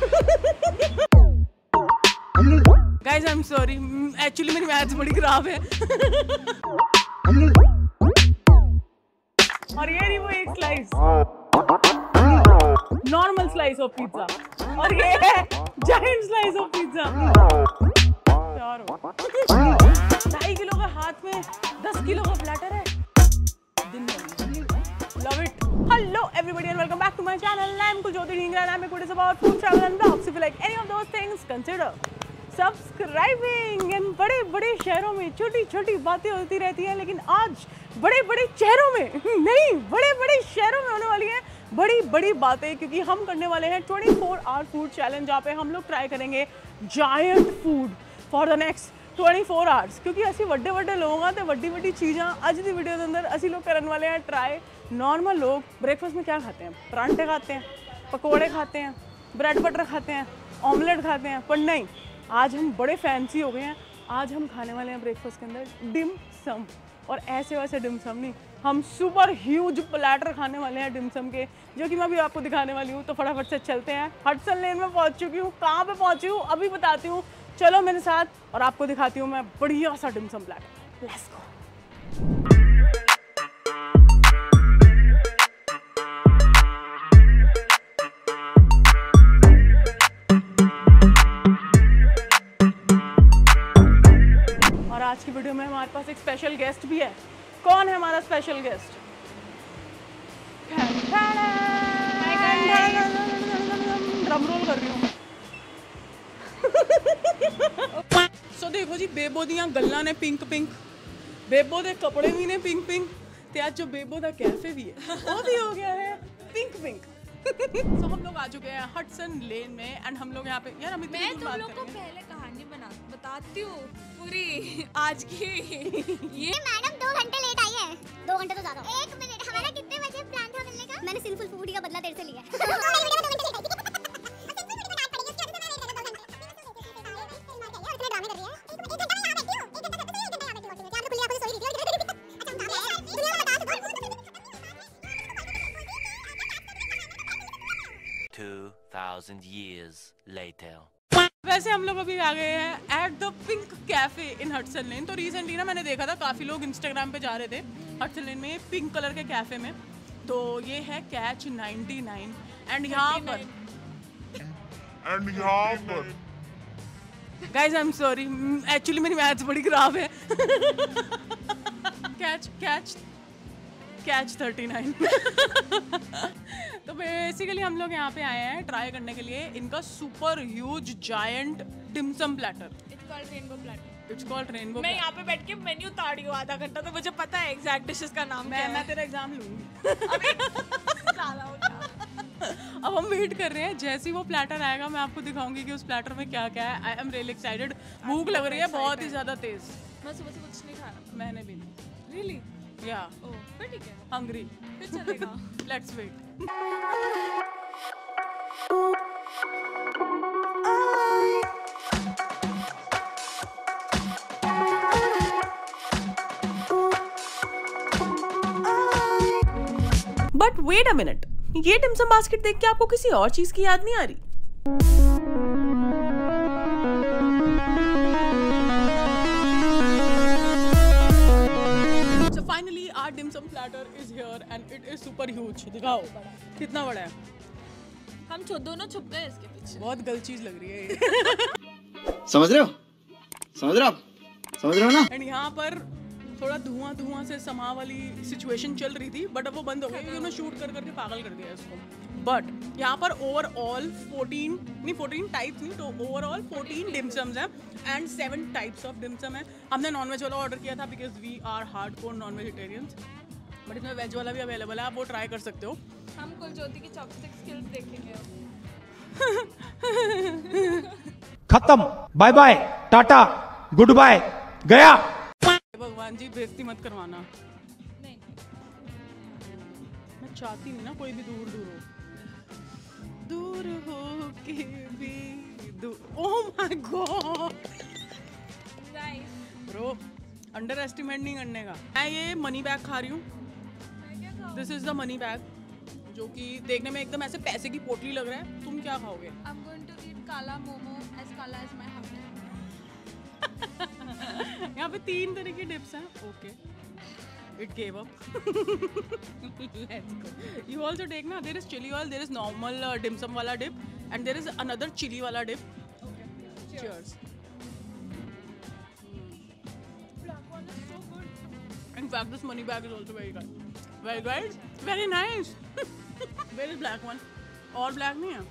Guys I am sorry, actually मेरी maths बड़ी खराब है। और ये रही वो एक slice, normal slice of pizza, और ये है giant slice of pizza. 2.5 kilo का हाथ में 10 किलो का प्लेटर है। Love it. Hello everybody and welcome back to my channel. I am Kuljoti Dhingra and I make videos about food, travel and vlogs. If you like any of those things, consider subscribing. And बड़े-बड़े शहरों में छोटी-छोटी बातें होती रहती हैं, लेकिन आज बड़े-बड़े शहरों में नहीं, बड़े-बड़े शहरों में होने वाली हैं बड़ी-बड़ी बातें, क्योंकि हम करने वाले हैं 24 आवर फूड चैलेंज, जहाँ पे हम लोग ट्राई करेंगे giant food for the next 24 hours. क्योंकि असी ਵੱਡੇ लोग तो ਵੱਡੀ चीज़ा अज की वीडियो के अंदर असी लोग करने वाले हैं ट्राई। नॉर्मल लोग ब्रेकफास्ट में क्या खाते हैं? परांठे खाते हैं, पकोड़े खाते हैं, ब्रेड बटर खाते हैं, ऑमलेट खाते हैं, पर नहीं, आज हम बड़े फैंसी हो गए हैं। आज हम खाने वाले हैं ब्रेकफास्ट के अंदर डिम सम, और ऐसे वैसे डिम सम नहीं, हम सुपर ह्यूज प्लेटर खाने वाले हैं डिम सम के, जो कि मैं अभी आपको दिखाने वाली हूँ। तो फटाफट से चलते हैं। हडसन लेन में पहुँच चुकी हूँ। कहाँ पे पहुँची हूँ अभी बताती हूँ, चलो मेरे साथ और आपको दिखाती हूँ मैं बढ़िया सा dim sum platter. Let's go. और आज की वीडियो में हमारे पास एक स्पेशल गेस्ट भी है। कौन है हमारा स्पेशल गेस्ट? ड्रम रोल कर रही हूँ। सो देखो जी, बेबो दियां गल्लां ने पिंक पिंक, बेबो दे कपड़े भी ने पिंक पिंक, ते आज जो बेबो दा कैफे भी है वो भी हो गया है पिंक पिंक। सो हम लोग आ चुके हैं हडसन लेन में एंड हम लोग यहाँ पे, यार अमित मैं तुम लोग को पहले कहानी बताती हूँ पूरी आज की। ये मैडम 2 घंटे लेट आई है। 2 घंटे तो ज्यादा। 1 मिनट, हमारा कितने बजे प्लान था मिलने का? मैंने सिंपल फूड का बदला तेरे से लिया। years later. वैसे हम लोग अभी आ गए हैं at the pink cafe in Hudson lane. तो रिसेंटली ना मैंने देखा था काफी लोग इंस्टाग्राम पे जा रहे थे हडसन लेन में पिंक कलर के कैफे में। तो ये है कैच 99 एंड यहाँ पर guys I am sorry, actually मेरी मैथ्स बड़ी खराब है। कैच 39। तो बेसिकली हम लोग यहाँ पे आए हैं ट्राई करने के लिए इनका super huge giant dim sum platter. It's called rainbow. मैं यहाँ पे बैठ के मेन्यू ताड़ी हूँ आधा घंटा, तो मुझे पता है एग्जैक्ट डिशेस का नाम। मैं तेरा एग्जाम लूंगी। अब हम वेट कर रहे हैं, जैसे ही वो प्लेटर आएगा मैं आपको दिखाऊंगी कि उस प्लेटर में क्या क्या है। I am really excited. भूख लग रही है बहुत ही ज्यादा तेज। मैं सुबह से कुछ नहीं खाया। मैंने भी नहीं। रियली? या फिर ठीक है, हंग्री। फिर चलेगा। Let's wait. But wait a minute, ये डिमसम बास्केट देख के आपको किसी और चीज की याद नहीं आ रही? So finally our dim sum platter is here and it is super huge. दिखाओ कितना बड़ा है। हम दोनों छुप गए इसके पीछे। बहुत गलत चीज लग रही है ये। समझ रहे हो ना? एंड यहाँ पर थोड़ा धुआं से समा वाली सिचुएशन चल रही थी, बट अब वो बंद हो गई क्योंकि उन्होंने शूट करके पागल कर दिया इसको। बट यहाँ पर ओवरऑल 14 टाइप्स नहीं, तो ओवरऑल 14 डिमसम्स हैं एंड 7 टाइप्स ऑफ डिमसम है। हमने नॉनवेज वाला ऑर्डर किया था because we are hardcore non vegetarians, but इसमें वेज वाला भी अवेलेबल है, आप वो ट्राई कर सकते हो। हम कुलज्योति की चॉपस्टिक स्किल्स देखेंगे। खत्म, bye bye, tata, goodbye, गया। भगवान जी बेइज्जती मत करवाना। नहीं, मैं चाहती नहीं ना कोई भी दूर हो के भी दूर। Oh my god bro, underestimate नहीं करने का। मैं ये मनी बैग खा रही हूँ। This is the money bag, जो कि देखने में एकदम ऐसे पैसे की पोटली लग रहा है। तुम क्या खाओगे? I'm going to काला momo as kala as my heart. यहाँ पे 3 तरह की डिप्स हैं. Okay. It gave up. Let's go. You also take na. There is chili oil. There is normal dim sum wala dip, and there is another chili wala dip. Okay. Cheers. Black one is so good. In fact, this money bag is also very good. Very good. Very nice. Where is black one? और black नहीं है.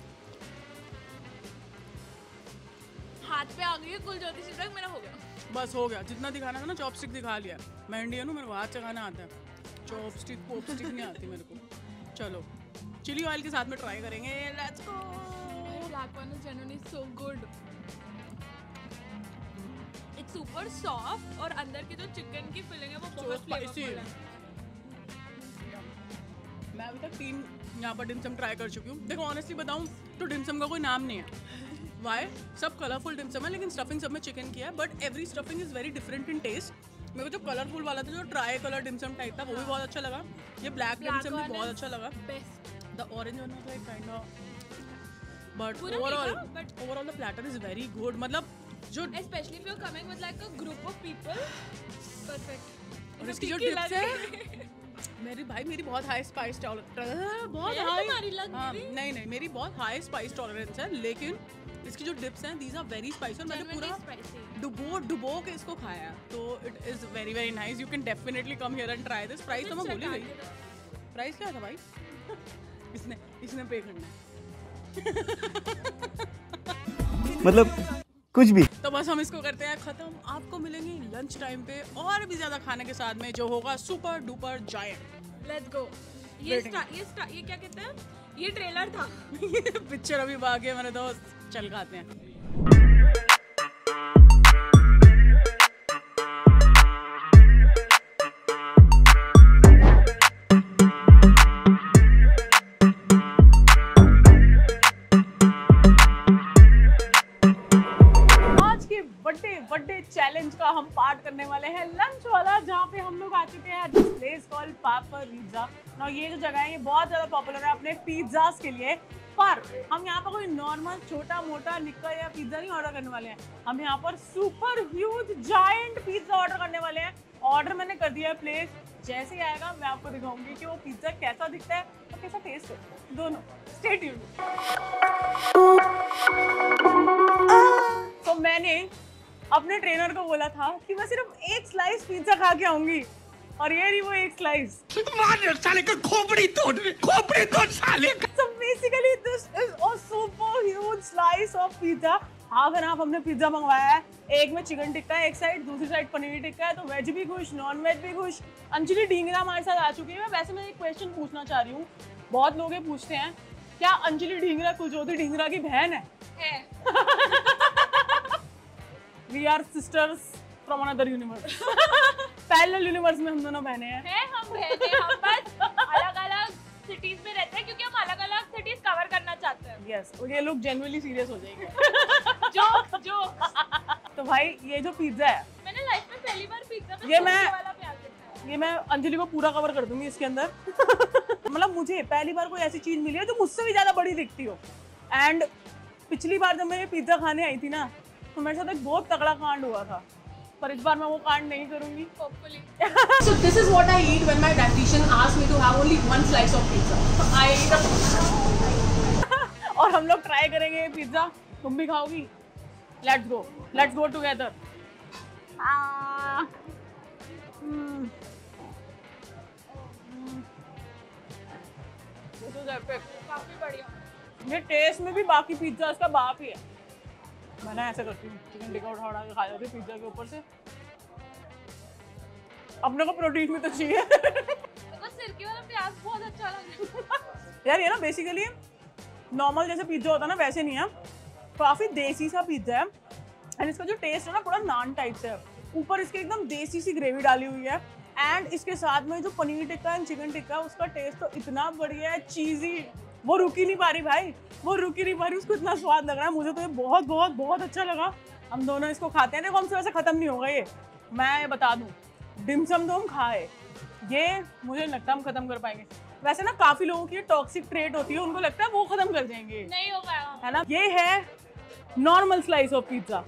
हाथ पे आ गई है कुलज्योति सिद्धक, मेरा हो गया. बस हो गया. जितना दिखाना था ना चॉपस्टिक दिखा लिया. मैं इंडियन हूँ, मेरे को हाथ चलाना आता है. चॉपस्टिक पोपस्टिक नहीं आती मेरे को. चलो चिली ऑयल के साथ में ट्राई करेंगे. Let's go. Black one is genuinely so good. It's super soft और अंदर की जो चिकन की फिलिंग है वो बहुत spicy. फ्लेवरफुल है. मैं अभी तक 3 यहाँ पर डिमसम ट्राई कर चुकी हूँ. देखो ऑनेस्टली बताऊँ तो डिमसम का कोई नाम नहीं है. वाई सब कलरफुल डिमसम है, लेकिन स्टफिंग सब में चिकन किया है. But every stuffing is very different in taste. मेरे को जो कलरफुल वाला था, जो ट्राई कलर डिमसम टाइप था, वो भी बहुत अच्छा लगा. ये ब्लैक डिमसम भी बहुत अच्छा लगा. Best. The orange one was kind of, but पूरा नहीं ओवरऑल था, but- the platter is very good. मतलब जो Especially if you're coming with like a group of people. Perfect. और इसकी जो डिप्स है, मेरी बहुत हाई स्पाइस टॉलरेंस, बहुत है हाई. तुम्हारी लग मेरी? नहीं मेरी बहुत हाई स्पाइस टॉलरेंस है, लेकिन इसकी जो डिप्स हैं दीज आर वेरी स्पाइसी. और मैंने पूरा Genuinely spicy. डुबो के इसको खाया है, तो it is very very nice. You can definitely come here and try this. Price तो मैं भूल ही गई. प्राइस क्या था भाई? इसने पे करना है. मतलब कुछ भी. तो बस हम इसको करते हैं खत्म. आपको मिलेंगे लंच टाइम पे और भी ज्यादा खाने के साथ में, जो होगा super duper giant. Let's go. ये क्या कहते हैं? ये ट्रेलर था. पिक्चर अभी बाकी है मेरे दोस्त. चल खाते हैं. बर्थडे चैलेंज का हम पार्ट करने वाले हैं लंच वाला, जहाँ पे हम लोग आ चुके हैं दिस प्लेस कॉल्ड पापरिज़्ज़ा. ना ये जो जगह है ये बहुत ज़्यादा पॉपुलर है अपने पिज़्ज़ास के लिए. पर हम यहाँ पर कोई नॉर्मल छोटा मोटा निक्का या पिज़्ज़ा नहीं ऑर्डर करने वाले हैं. हम यहाँ पर super huge giant pizza order करने वाले हैं. ऑर्डर मैंने कर दिया है प्लेस. जैसे ही आएगा मैं आपको दिखाऊंगी कि वो पिज़्ज़ा कैसा दिखता है और कैसा टेस्ट है दोनों. Stay tuned. तो मैंने अपने ट्रेनर को बोला था कि मैं सिर्फ 1 स्लाइस पिज़्ज़ा खा के आऊंगी, और ये रही वो 1 स्लाइस. साले का खोपड़ी तोड़ साले का. So basically this is a super huge slice of pizza. Half and half हमने पिज्जा मंगवाया है. एक में चिकन टिक्का है एक साइड, दूसरी साइड पनीर टिक्का है. तो वेज भी खुश, नॉन वेज भी खुश. अंजलि ढींगरा हमारे साथ आ चुकी है. वैसे मैं एक क्वेश्चन पूछना चाह रही हूँ. बहुत लोग ये पूछते हैं, क्या अंजलि ढींगरा कुलज्योति ढींगरा की बहन है? We are sisters from another universe. Parallel universe में हम दोनों बहनें हैं. हम बस अलग-अलग सिटीज में रहते हैं क्योंकि हम अलग-अलग सिटीज कवर करना चाहते हैं. Yes, और ये लोग genuinely serious हो जाएंगे. जो तो भाई ये जो पिज्जा है, मैंने लाइफ में पहली बार पिज्जा में ये मैं- वाला प्याज देखा है. ये मैं अंजलि को पूरा कवर कर दूंगी इसके अंदर. मतलब मुझे पहली बार कोई ऐसी चीज मिली है जो मुझसे भी ज्यादा बड़ी दिखती हो. एंड पिछली बार जब मैं ये पिज्जा खाने आई थी ना, तो मेरे साथ एक बहुत तगड़ा कांड हुआ था. पर इस बार मैं वो कांड नहीं करूंगी. Hopefully. So this is what I eat when my dietitian asks me to have only 1 slice of pizza. I eat और हम लोग ट्राई करेंगे ये पिज्जा. तुम भी खाओगी? Let's go together. This is epic. काफी बढ़िया. ये टेस्ट में भी बाकी पिज्जा इसका बाप ही है. मैं ना ऐसे करती हूँ, चिकन टिक्का उठा के खा जाती हूँ पिज्जा के ऊपर से. अपने को प्रोटीन भी तो चाहिए. मेरे को सिरके वाला प्याज बहुत अच्छा लगा. यार ये ना बेसिकली नॉर्मल जैसे पिज्जा होता है ना वैसे नहीं है. काफी देसी सा पिज्जा है. एंड इसका जो टेस्ट है ना पूरा नान टाइप से है. ऊपर इसके एकदम देसी सी ग्रेवी डाली हुई है. एंड इसके साथ में जो पनीर टिक्का एंड चिकन टिक्का, उसका टेस्ट तो इतना बढ़िया है. चीज़ी, वो रुक ही नहीं पा रही भाई. वो रुक ही नहीं पा रही. उसको इतना स्वाद लग रहा है. मुझे तो ये बहुत बहुत बहुत अच्छा लगा. हम दोनों इसको खाते हैं. देखो हमसे वैसे ख़त्म नहीं होगा ये, मैं बता दूँ. डिमसम तो हम खाए, ये मुझे लगता है हम ख़त्म कर पाएंगे. वैसे ना काफ़ी लोगों की टॉक्सिक ट्रेट होती है, उनको लगता है वो ख़त्म कर देंगे. नहीं हो पाएगा. है ना. ये है नॉर्मल स्लाइस ऑफ पिज्जा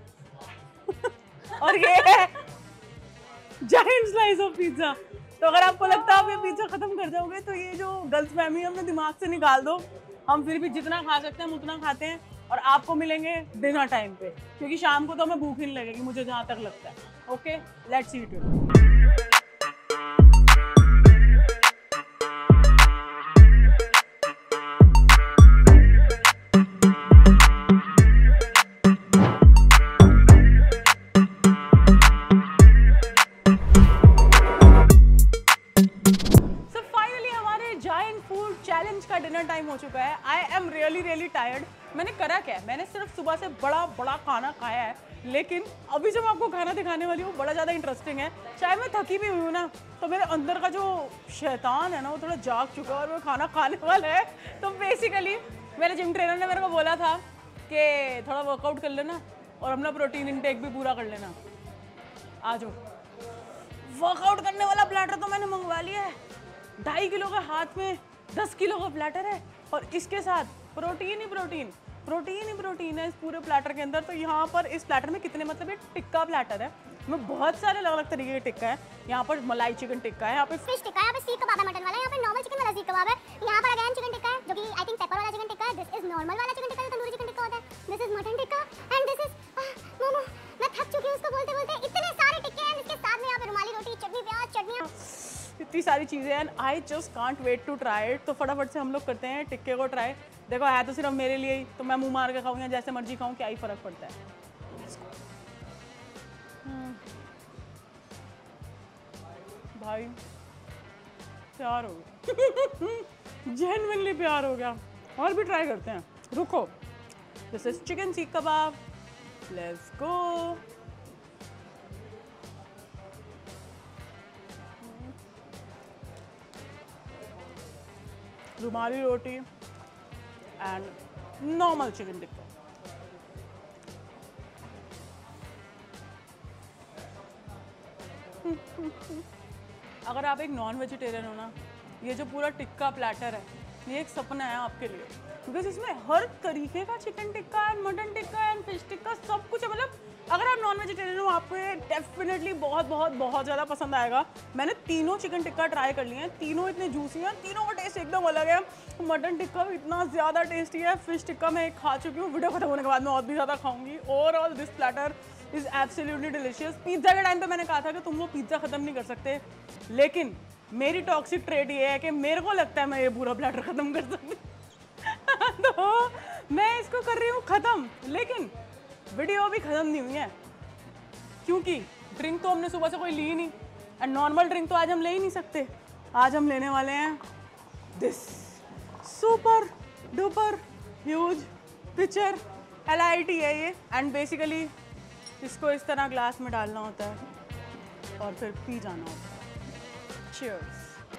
और ये है जायंट स्लाइस ऑफ पिज्जा। तो अगर आपको लगता है आप ये पिज्जा खत्म कर जाओगे तो ये जो गलतफहमी अपने दिमाग से निकाल दो। हम फिर भी जितना खा सकते हैं हम उतना खाते हैं और आपको मिलेंगे डिनर टाइम पे, क्योंकि शाम को तो हमें भूख ही नहीं लगेगी मुझे जहाँ तक लगता है। Okay, let's eat it. Challenge का डिनर टाइम हो चुका है। I am really tired. मैंने करा क्या है, मैंने सिर्फ सुबह से बड़ा खाना खाया है, लेकिन अभी जो मैं आपको खाना दिखाने वाली हूँ बड़ा ज़्यादा इंटरेस्टिंग है। चाहे मैं थकी भी हुई हूँ ना, तो मेरे अंदर का जो शैतान है ना वो थोड़ा जाग चुका है और वो खाना खाने वाला है। तो बेसिकली मेरे जिम ट्रेनर ने मेरे को बोला था कि थोड़ा वर्कआउट कर लेना और अपना प्रोटीन इंटेक भी पूरा कर लेना। आ जाओ, वर्कआउट करने वाला प्लेटर तो मैंने मंगवा लिया है। 2.5 किलो के हाथ में 10 किलो का प्लेटर है और इसके साथ प्रोटीन ही प्रोटीन है इस पूरे प्लेटर के अंदर। तो यहाँ पर इस प्लेटर में कितने, मतलब ये टिक्का प्लेटर है, इसमें बहुत सारे अलग अलग तरीके के टिक्का है। यहाँ पर मलाई चिकन टिक्का है, यहाँ पे फिश टिक्का है, यहाँ पे सीख कबाब है मटन वाला, यहाँ पे नॉर्मल चिकन वाला सीख कबाब है, यहाँ पर अगेन चिकन टिक्का है जो कि आई थिंक पेपर वाला चिकन टिक्का है। दिस इज नॉर्मल वाला चिकन टिक्का जो तंदूरी चिकन टिक्का होता है। This is mutton tikka and this is momo. मैं थक चुकी हूँ उसको बोलते बोलते। इतने सारे टिक्के हैं, इसके साथ में यहाँ पे रुमाली रोटी, चटनी, प्याज, चटनियाँ, इतनी सारी चीज़ें हैं। I just can't wait to try it. तो फटाफट से हम लोग करते हैं टिक्के को ट्राई। देखो है तो सिर्फ मेरे लिए ही, तो मैं मुंह मार के खाऊँ या जैसे मर्जी खाऊँ, क्या ही फ़र्क पड़ता है। भाई प्यार हो गया जेन्युइनली प्यार हो गया। और भी ट्राई करते हैं, रुको। This is chicken seekh kebab, let's go. Rumali roti and normal chicken tikka. अगर आप एक नॉन वेजिटेरियन हो ना, ये जो पूरा टिक्का प्लेटर है ये एक सपना है आपके लिए, बिकॉज इसमें हर तरीके का chicken tikka and mutton tikka and fish tikka सब कुछ है। मतलब अगर आप नॉन वेजिटेरियन हो आपको ये डेफिनेटली बहुत ज़्यादा पसंद आएगा। मैंने तीनों चिकन टिक्का ट्राई कर लिए हैं, तीनों इतने जूसी हैं, तीनों का टेस्ट एकदम अलग है। मटन टिक्का भी इतना ज़्यादा टेस्टी है, फिश टिक्का मैं एक खा चुकी हूँ, वीडियो खत्म होने के बाद मैं और भी ज़्यादा खाऊंगी। Overall this platter is absolutely delicious. Pizza के टाइम पे मैंने कहा था कि तुम वो पिज़्ज़ा ख़त्म नहीं कर सकते, लेकिन मेरी टॉक्सिक ट्रेड ये है कि मेरे को लगता है मैं ये पूरा प्लेटर ख़त्म कर सकती तो मैं इसको कर रही हूँ ख़त्म, लेकिन वीडियो भी ख़त्म नहीं हुई है क्योंकि ड्रिंक तो हमने सुबह से कोई ली ही नहीं एंड नॉर्मल ड्रिंक तो आज हम ले ही नहीं सकते। आज हम लेने वाले हैं this super duper huge picture LIT है ये, एंड बेसिकली इसको इस तरह ग्लास में डालना होता है और फिर पी जाना होता है। Cheers.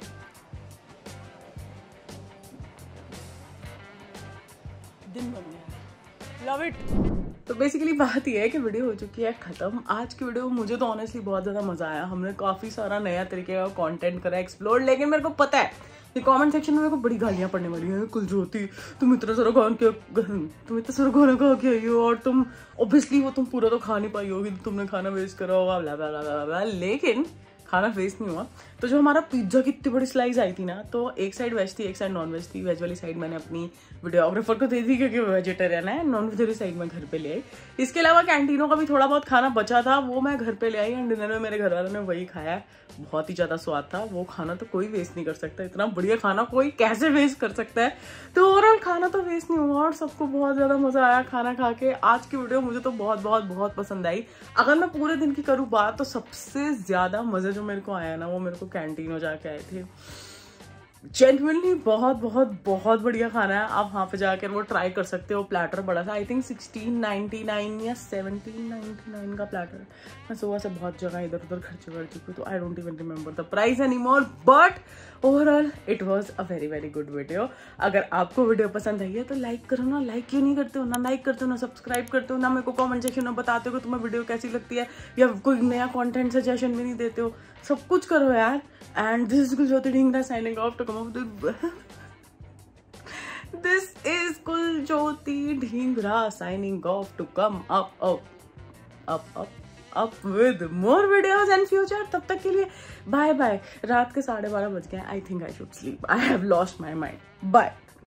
दिन बन गया, लव इट। तो बेसिकली बात यह है कि वीडियो हो चुकी है ख़त्म। आज की वीडियो मुझे तो ऑनेस्टली बहुत ज़्यादा मज़ा आया। हमने काफ़ी सारा नया तरीके का कंटेंट करा, एक्सप्लोर, लेकिन मेरे को पता है ये कमेंट सेक्शन में मेरे को बड़ी गालियाँ पड़ने वाली हैं। कुलज्योति तुम इतना सारा खाना खा के आई हो और तुम ऑब्वियसली वो तुम पूरा तो खा नहीं पाई होगी, तुमने खाना वेस्ट करा होगा, ब्ला ब्ला ब्ला ब्ला। लेकिन खाना वेस्ट नहीं हुआ। तो जो हमारा पिज्ज़ा की इतनी बड़ी स्लाइस आई थी ना, तो एक साइड वेज थी एक साइड नॉन वेज थी। वेज वाली साइड मैंने अपनी वीडियोग्राफर को दे दी क्योंकि वो वेजिटेरियन है। नॉन वेज वाली साइड मैं घर पे ले आई। इसके अलावा कैंटीनों का भी थोड़ा बहुत खाना बचा था, वो मैं घर पे ले आई एंड डिनर में मेरे घर वालों ने वही खाया। बहुत ही ज़्यादा स्वाद था। वो खाना तो कोई वेस्ट नहीं कर सकता, इतना बढ़िया खाना कोई कैसे वेस्ट कर सकता है। तो ओवरऑल खाना तो वेस्ट नहीं हुआ और सबको बहुत ज़्यादा मज़ा आया खाना खा के। आज की वीडियो मुझे तो बहुत पसंद आई। अगर मैं पूरे दिन की करूँ बात, तो सबसे ज़्यादा मज़े जो मेरे को आया ना, वो मेरे को कैंटीन में जाके आए थे। जेन्युइनली बहुत बढ़िया खाना है। आप वहाँ पे जाकर वो ट्राई कर सकते हो। प्लेटर बड़ा था, आई थिंक 1699 या 1799 का प्लेटर। मैं सुबह से बहुत जगह इधर उधर खर्चे कर चुकी हूँ, तो I don't even remember the price any more, but overall it was a very good video. अगर आपको वीडियो पसंद आई है तो लाइक करो ना। लाइक क्यों नहीं करते हो? ना लाइक करते हो, ना सब्सक्राइब करते हो, ना मेरे को कॉमेंट सेक्शन में बताते हो कि तुम्हें वीडियो कैसी लगती है, या कोई नया कॉन्टेंट सजेशन भी नहीं देते हो। सब कुछ करो यार। And this is Kuljyoti Dhingra signing off to come off the This is Kuljoti Dhingra signing off to come up with more videos and future. तब तक के लिए bye bye. रात के 12:30 बज गए. I think I should sleep. I have lost my mind. Bye.